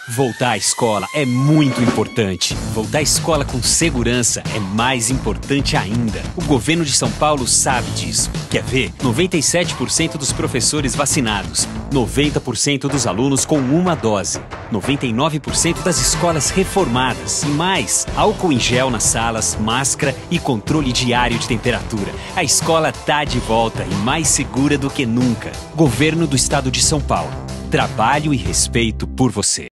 Voltar à escola é muito importante. Voltar à escola com segurança é mais importante ainda. O governo de São Paulo sabe disso. Quer ver? 97% dos professores vacinados, 90% dos alunos com uma dose, 99% das escolas reformadas e mais, álcool em gel nas salas, máscara e controle diário de temperatura. A escola tá de volta e mais segura do que nunca. Governo do Estado de São Paulo. Trabalho e respeito por você.